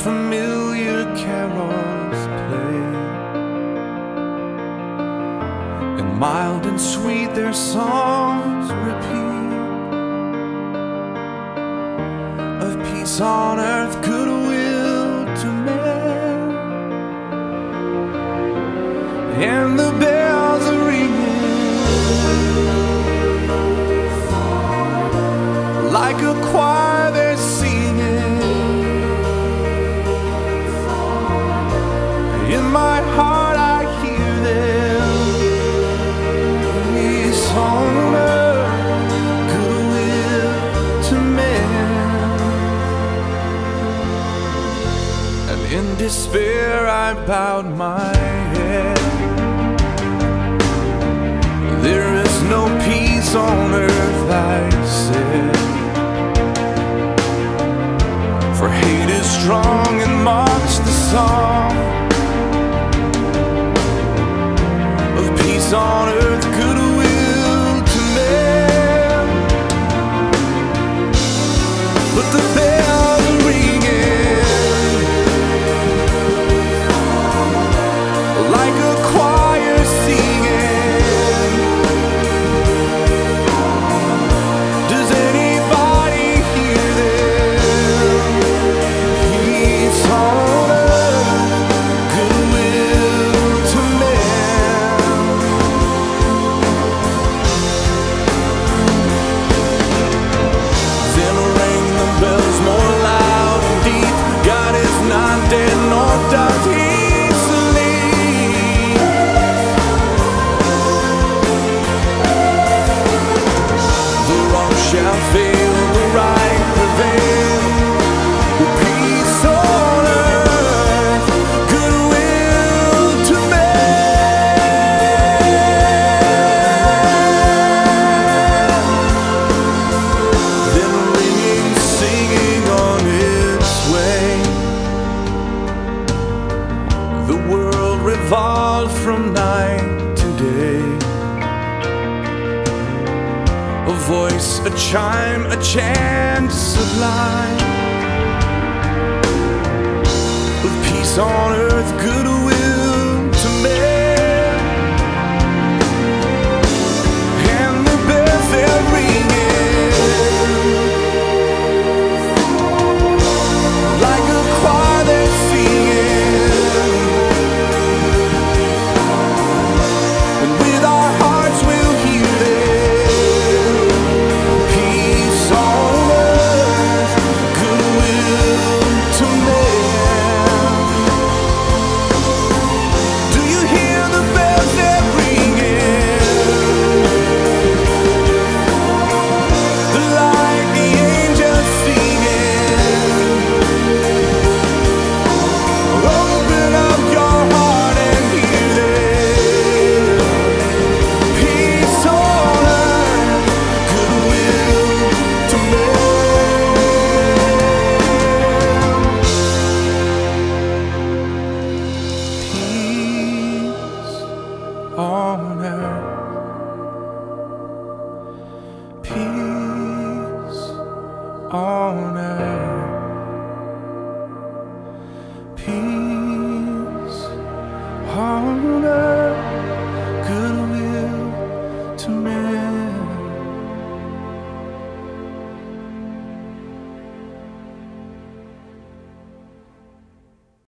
familiar carols play, and mild and sweet their songs repeat, of peace on earth, goodwill to men. And the bells are ringing like a choir, they're singing. In my heart I hear them. Peace on earth, goodwill to men. And in despair I bowed my head. There is no peace on earth, I said, for hate is strong and mocks the song of peace on earth, goodwill to men. But the bells are ringing like a choir singing. Does anybody hear them? Peace on earth, goodwill to men. Then ring the bells more loud and deep. God is not dead, nor does he sleep. The wrong shall fail, the right prevail. Peace on earth, goodwill to men. Then ringing, singing on its way. The world revolved from night to day. A voice, a chime, a chant sublime of peace on earth, goodwill to men. And the bells they're ringing like a choir, they're singing. And with our hearts we'll hear them. Peace on earth, goodwill to men. Do you hear the bells they're ringing? Like the angels singing. Open up your heart and hear them. Peace on earth, goodwill to men. Peace on earth, peace on earth.